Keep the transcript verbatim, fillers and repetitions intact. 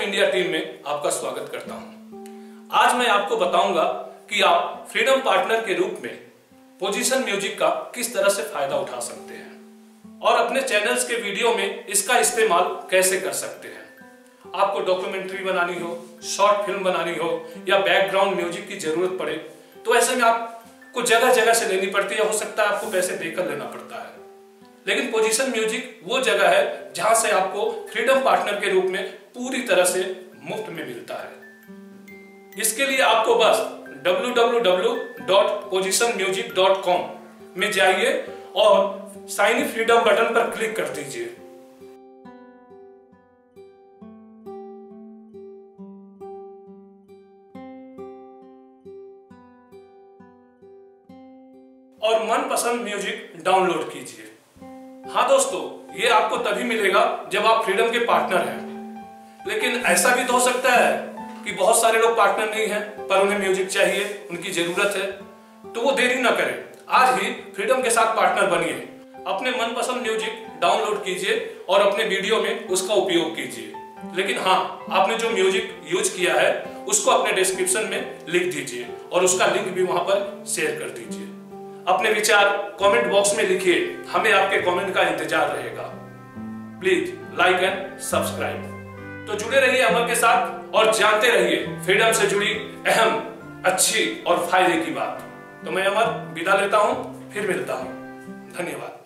India team में आपका स्वागत करता हूं। आज मैं आपको बताऊंगा कि आप फ्रीडम पार्टनर के रूप में पोजीशन म्यूजिक का किस तरह से फायदा उठा सकते हैं और अपने चैनल्स के वीडियो में इसका इस्तेमाल कैसे कर सकते हैं। आपको डॉक्यूमेंट्री बनानी हो, शॉर्ट फिल्म बनानी हो या बैकग्राउंड म्यूजिक की जरूरत पड़े तो ऐसे में आपको जगह जगह से लेनी पड़ती है, हो सकता है आपको पैसे देकर लेना पड़ता है। लेकिन पोजीशन म्यूजिक वो जगह है जहां से आपको फ्रीडम पार्टनर के रूप में पूरी तरह से मुफ्त में मिलता है। इसके लिए आपको बस W W W dot position music dot com में जाइए और साइन फ्रीडम बटन पर क्लिक कर दीजिए। और मनपसंद म्यूजिक डाउनलोड कीजिए। हाँ दोस्तों, ये आपको तभी मिलेगा जब आप फ्रीडम के पार्टनर हैं। लेकिन ऐसा भी तो हो सकता है कि बहुत सारे लोग पार्टनर नहीं हैं पर उन्हें म्यूजिक चाहिए, उनकी जरूरत है, तो वो देरी ना करें, आज ही फ्रीडम के साथ पार्टनर बनिए। अपने मनपसंद म्यूजिक डाउनलोड कीजिए और अपने वीडियो में उसका उपयोग कीजिए। लेकिन हाँ, आपने जो म्यूजिक यूज किया है उसको अपने डिस्क्रिप्शन में लिख दीजिए और उसका लिंक भी वहां पर शेयर कर दीजिए। अपने विचार कमेंट बॉक्स में लिखिए, हमें आपके कमेंट का इंतजार रहेगा। Please like and subscribe. तो जुड़े रहिए अमर के साथ और जानते रहिए फ्रीडम से जुड़ी अहम, अच्छी और फायदे की बात। तो मैं अमर विदा लेता हूं, फिर मिलता हूं। धन्यवाद।